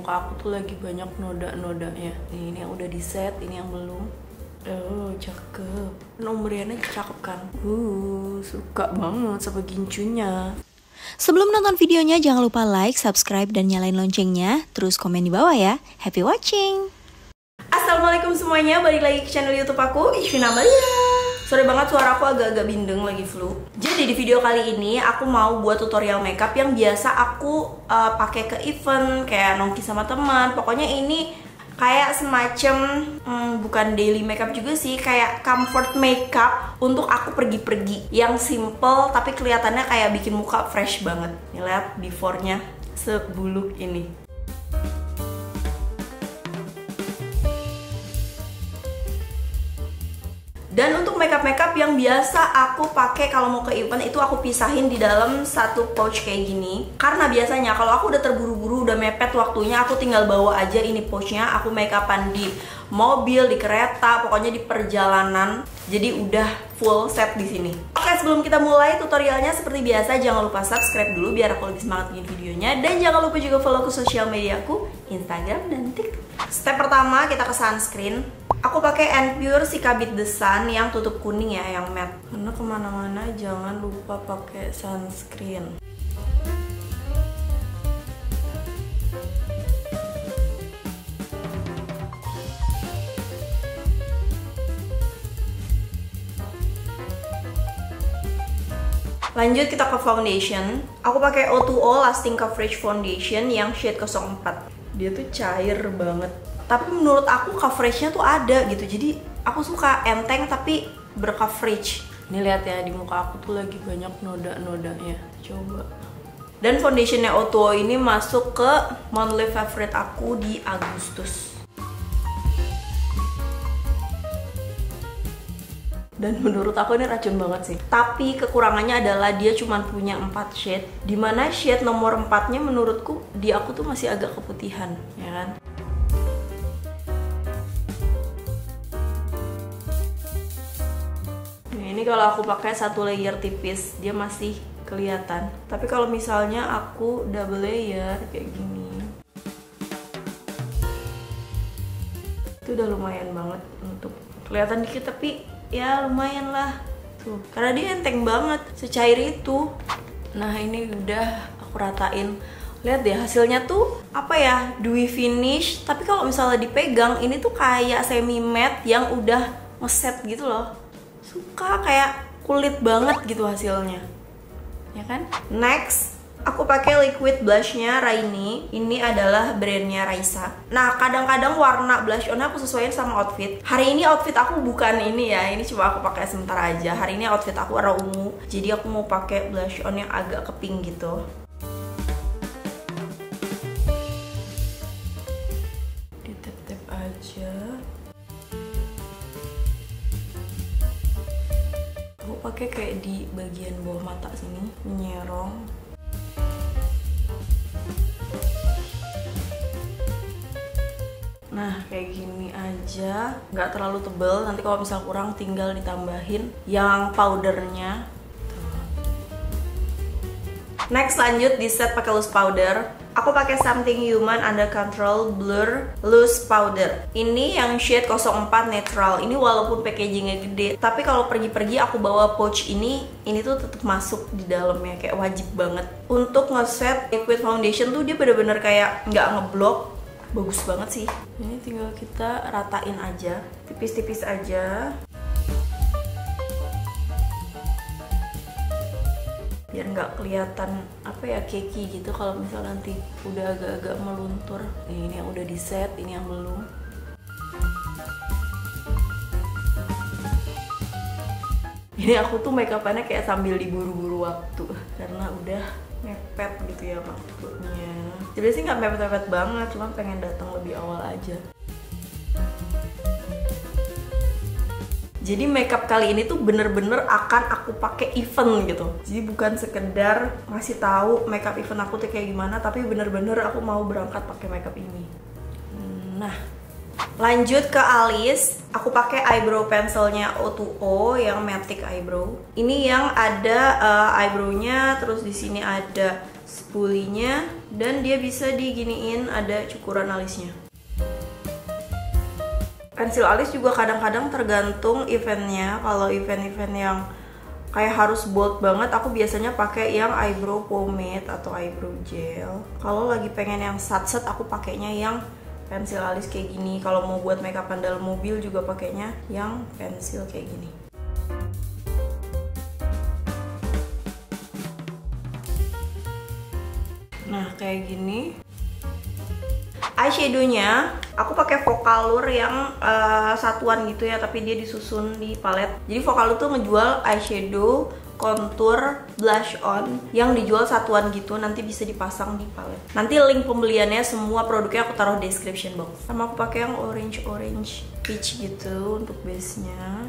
muka aku tuh lagi banyak noda-nodanya. Ini yang udah di set, ini yang belum. Oh, cakep. Nomornya cakep kan? Suka banget sama gincunya. Sebelum nonton videonya jangan lupa like, subscribe, dan nyalain loncengnya. Terus komen di bawah ya. Happy watching! Assalamualaikum semuanya, balik lagi ke channel YouTube aku, Ishvina Amalia. Sorry banget suara aku agak-agak bindeng, lagi flu. Jadi di video kali ini aku mau buat tutorial makeup yang biasa aku pakai ke event kayak nongki sama teman. Pokoknya ini kayak semacam bukan daily makeup juga sih, kayak comfort makeup untuk aku pergi-pergi yang simple tapi kelihatannya kayak bikin muka fresh banget. Nih lihat before-nya sebuluk ini. Dan untuk makeup yang biasa aku pakai kalau mau ke event itu aku pisahin di dalam satu pouch kayak gini. Karena biasanya kalau aku udah terburu-buru, udah mepet waktunya, aku tinggal bawa aja ini pouchnya. Aku makeupan di mobil, di kereta, pokoknya di perjalanan. Jadi udah full set di sini. Oke, sebelum kita mulai tutorialnya seperti biasa jangan lupa subscribe dulu biar aku lebih semangat bikin videonya. Dan jangan lupa juga follow ke sosial media aku, Instagram dan TikTok. Step pertama kita ke sunscreen. Aku pakai Enpure Cicabeat The Sun yang tutup kuning ya, yang matte. Karena kemana-mana jangan lupa pakai sunscreen. Lanjut kita ke foundation. Aku pakai O2O Lasting Coverage Foundation yang shade 04. Dia tuh cair banget. Tapi menurut aku coveragenya tuh ada gitu. Jadi aku suka enteng tapi bercoverage. Ini lihat ya, di muka aku tuh lagi banyak noda-nodanya. Coba. Dan foundationnya O2O ini masuk ke monthly favorite aku di Agustus. Dan menurut aku ini racun banget sih. Tapi kekurangannya adalah dia cuma punya 4 shade. Dimana shade nomor 4-nya menurutku di aku tuh masih agak keputihan, ya kan? Ini kalau aku pakai satu layer tipis dia masih kelihatan. Tapi kalau misalnya aku double layer kayak gini, itu udah lumayan banget untuk kelihatan dikit, tapi ya lumayan lah tuh, karena dia enteng banget, secair itu. Nah ini udah aku ratain. Lihat deh hasilnya tuh apa ya, dewy finish. Tapi kalau misalnya dipegang ini tuh kayak semi matte yang udah ngeset gitu loh. Suka kayak kulit banget gitu hasilnya, ya kan? Next, aku pakai liquid blushnya Rainy. Ini adalah brandnya Raisa. Nah, kadang-kadang warna blush on aku sesuaiin sama outfit. Hari ini outfit aku bukan ini ya, ini cuma aku pakai sebentar aja. Hari ini outfit aku warna ungu, jadi aku mau pakai blush on yang agak ke pink gitu. Ditep-tep aja. Aku pakai kayak di bagian bawah mata sini, menyerong. Nah kayak gini aja, nggak terlalu tebel. Nanti kalau misal kurang tinggal ditambahin yang powdernya. Next lanjut di set pakai loose powder. Aku pakai Something Human Under Control Blur Loose Powder. Ini yang shade 04 natural. Ini walaupun packagingnya gede, tapi kalau pergi-pergi aku bawa pouch ini tuh tetap masuk di dalamnya, kayak wajib banget. Untuk ngeset liquid foundation tuh dia bener-bener kayak nggak ngeblok. Bagus banget sih. Ini tinggal kita ratain aja, tipis-tipis aja. Biar nggak kelihatan apa ya, cakey gitu kalau misal nanti udah agak-agak meluntur. Ini yang udah di set, ini yang belum. Ini aku tuh makeupannya kayak sambil diburu-buru waktu karena udah mepet gitu ya waktunya. Jadi sih nggak mepet-mepet banget, cuma pengen datang lebih awal aja. Jadi makeup kali ini tuh bener-bener akan aku pakai event gitu. Jadi bukan sekedar ngasih tahu makeup event aku tuh kayak gimana, tapi bener-bener aku mau berangkat pakai makeup ini. Nah, lanjut ke alis. Aku pakai eyebrow pencilnya O2O yang matic eyebrow. Ini yang ada eyebrownya, terus di sini ada spulinya. dan dia bisa diginiin, ada cukuran alisnya. Pensil alis juga kadang-kadang tergantung eventnya. Kalau event-event yang kayak harus bold banget, aku biasanya pakai yang eyebrow pomade atau eyebrow gel. Kalau lagi pengen yang sat-set, aku pakainya yang pensil alis kayak gini. Kalau mau buat makeupan dalam mobil juga pakainya yang pensil kayak gini. Nah, kayak gini. Eyeshadownya aku pakai Focallure yang satuan gitu ya, tapi dia disusun di palet. Jadi Focallure tuh ngejual eyeshadow, contour, blush on yang dijual satuan gitu, nanti bisa dipasang di palet. Nanti link pembeliannya semua produknya aku taruh di description box. Sama aku pakai yang orange peach gitu untuk base-nya.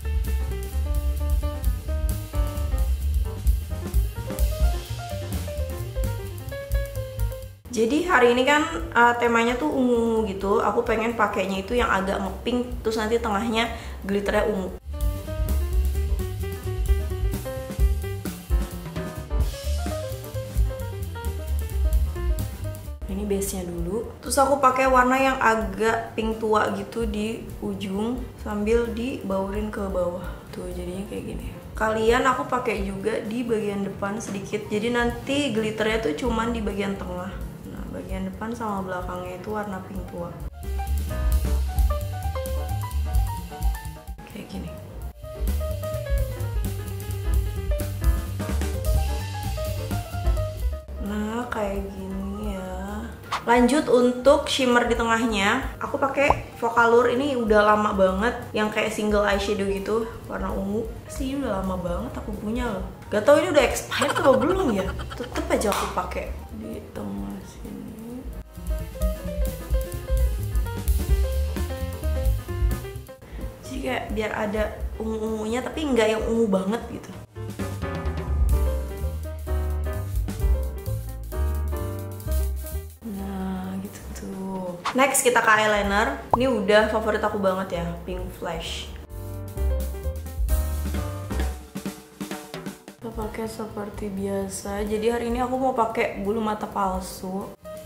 Jadi hari ini kan temanya tuh ungu gitu. Aku pengen pakainya itu yang agak ngepink, terus nanti tengahnya glitternya ungu. Ini base-nya dulu. Terus aku pakai warna yang agak pink tua gitu di ujung sambil dibaurin ke bawah. Tuh jadinya kayak gini. Kalian aku pakai juga di bagian depan sedikit. Jadi nanti glitternya tuh cuman di bagian tengah. Bagian depan sama belakangnya itu warna pink tua. Kayak gini. Nah, kayak gini ya. Lanjut untuk shimmer di tengahnya, aku pakai Focallure ini udah lama banget, yang kayak single eyeshadow gitu, warna ungu. Sih udah lama banget aku punya loh. Gak tau ini udah expired atau belum ya. Tetep aja aku pakai di tengah sini. Jadi kayak biar ada ungu-ungunya tapi nggak yang ungu banget gitu. Nah gitu tuh. Next kita ke eyeliner. Ini udah favorit aku banget ya, Pink Flash. Kita pakai seperti biasa. Jadi hari ini aku mau pakai bulu mata palsu.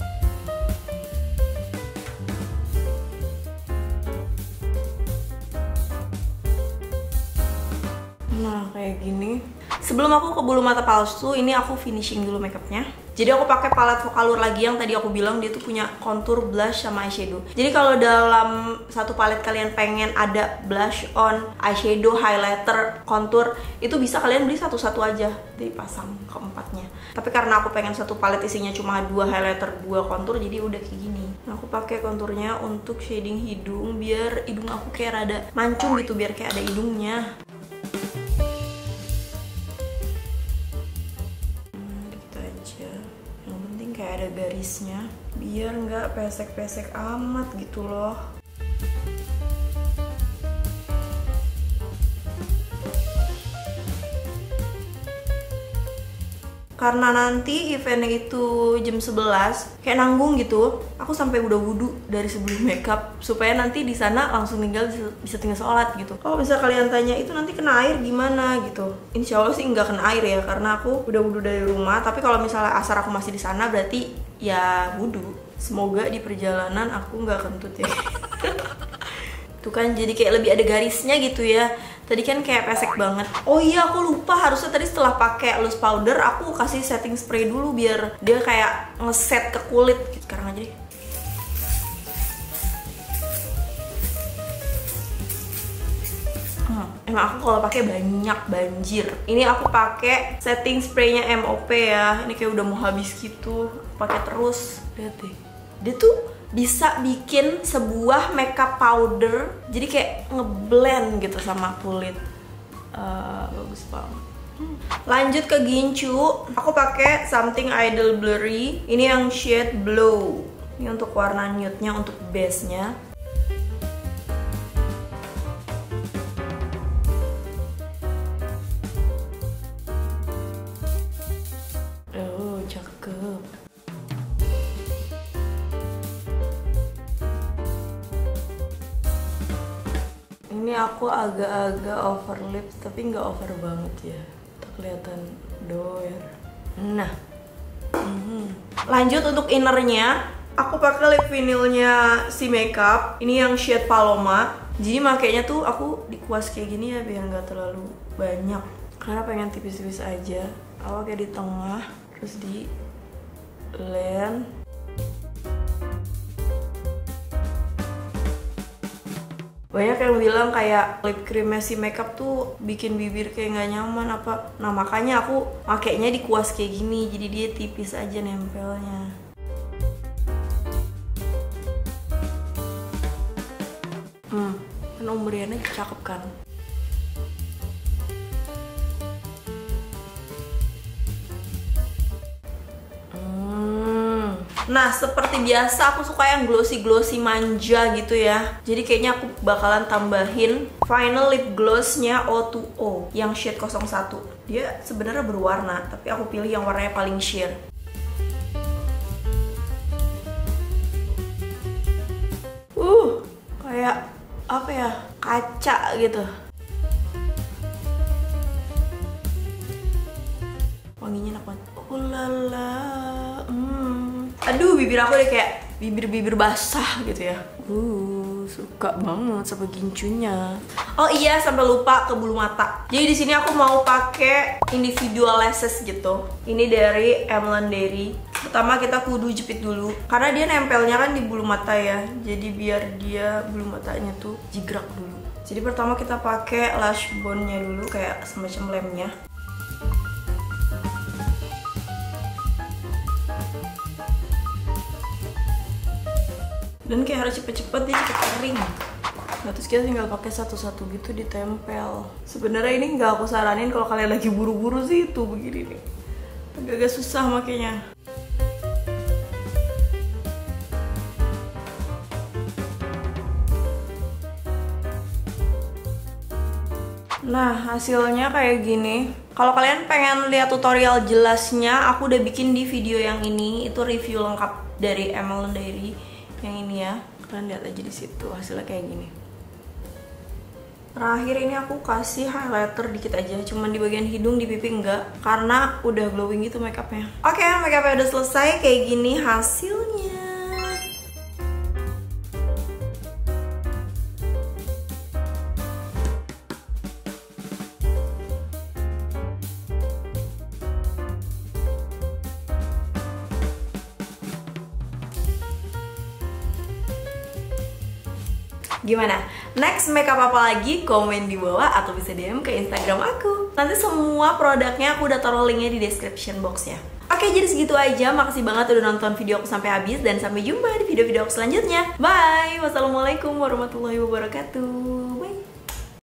Nah kayak gini. Sebelum aku ke bulu mata palsu, ini aku finishing dulu makeupnya. Jadi aku pakai palet Focallure lagi yang tadi aku bilang dia tuh punya contour, blush, sama eyeshadow. Jadi kalau dalam satu palet kalian pengen ada blush on, eyeshadow, highlighter, contour, itu bisa kalian beli satu-satu aja, dipasang keempatnya. Tapi karena aku pengen satu palet isinya cuma 2 highlighter, 2 contour, jadi udah kayak gini. Nah, aku pakai contournya untuk shading hidung biar hidung aku kayak rada mancung gitu, biar kayak ada hidungnya. Yang penting kayak ada garisnya biar nggak pesek-pesek amat gitu loh. Karena nanti eventnya itu jam 11, kayak nanggung gitu. Aku sampai udah wudhu dari sebelum makeup supaya nanti di sana langsung bisa tinggal sholat gitu. Kalau bisa kalian tanya itu nanti kena air gimana gitu. Insya Allah sih nggak kena air ya, karena aku udah wudhu dari rumah. Tapi kalau misalnya asar aku masih di sana berarti ya wudhu. Semoga di perjalanan aku nggak kentut ya. Tuh kan jadi kayak lebih ada garisnya gitu ya. Tadi kan kayak pesek banget. Oh iya, aku lupa, harusnya tadi setelah pakai loose powder aku kasih setting spray dulu biar dia kayak ngeset ke kulit gitu. Sekarang aja deh. Emang aku kalau pakai banyak banjir. Ini aku pakai setting spraynya MOP ya. Ini kayak udah mau habis gitu. Pakai terus. Lihat deh. Dia tuh bisa bikin sebuah makeup powder jadi kayak ngeblend gitu sama kulit. Bagus banget. Lanjut ke gincu, aku pakai Something Idol Blurry. Ini yang shade Blow. Ini untuk warna nude-nya, untuk base-nya. Oh, cakep. Ini aku agak-agak over lips, tapi nggak over banget ya. Kelihatan doer. Nah, Lanjut untuk innernya, aku pakai lip vinilnya si Makeup. Ini yang shade Paloma. Jadi makainya tuh aku dikuas kayak gini ya biar nggak terlalu banyak. Karena pengen tipis-tipis aja. Aku kayak di tengah, terus di blend. Banyak yang bilang kayak lip cream si Makeup tuh bikin bibir kayak nggak nyaman apa. Nah makanya aku makainya dikuas kayak gini, jadi dia tipis aja nempelnya. Kan ombriannya cakep kan. Nah, seperti biasa aku suka yang glossy manja gitu ya. Jadi kayaknya aku bakalan tambahin final lip glossnya O2O yang shade 01. Dia sebenarnya berwarna, tapi aku pilih yang warnanya paling sheer. Kayak apa ya? Kaca gitu. Wanginya enak banget. Ulala. Aduh, bibir aku deh kayak bibir basah gitu ya. Suka banget sama gincunya. Oh iya, sampai lupa ke bulu mata. Jadi di sini aku mau pakai individual lashes gitu. Ini dari Emlen Dairy. Pertama kita kudu jepit dulu karena dia nempelnya kan di bulu mata ya. Jadi biar dia bulu matanya tuh jigrak dulu. Jadi pertama kita pakai lash bone-nya dulu kayak semacam lemnya. Dan kayak harus cepet-cepet dia cepet kering. Nah, terus kita tinggal pakai satu-satu gitu ditempel. Sebenarnya ini nggak aku saranin kalau kalian lagi buru-buru sih itu begini nih. Agak-agak susah makanya. Nah, hasilnya kayak gini. Kalau kalian pengen lihat tutorial jelasnya, aku udah bikin di video yang ini. Itu review lengkap dari Emlen Dairy yang ini ya. Kalian lihat aja di situ hasilnya kayak gini. Terakhir ini aku kasih highlighter dikit aja, cuman di bagian hidung, di pipi enggak, karena udah glowing gitu makeupnya. Oke, makeupnya udah selesai, kayak gini hasilnya. Gimana? Next makeup apa lagi? Komen di bawah atau bisa DM ke Instagram aku. Nanti semua produknya aku udah taruh linknya di description boxnya. Oke, jadi segitu aja. Makasih banget udah nonton video aku sampai habis. Dan sampai jumpa di video-video aku selanjutnya. Bye! Wassalamualaikum warahmatullahi wabarakatuh. Bye!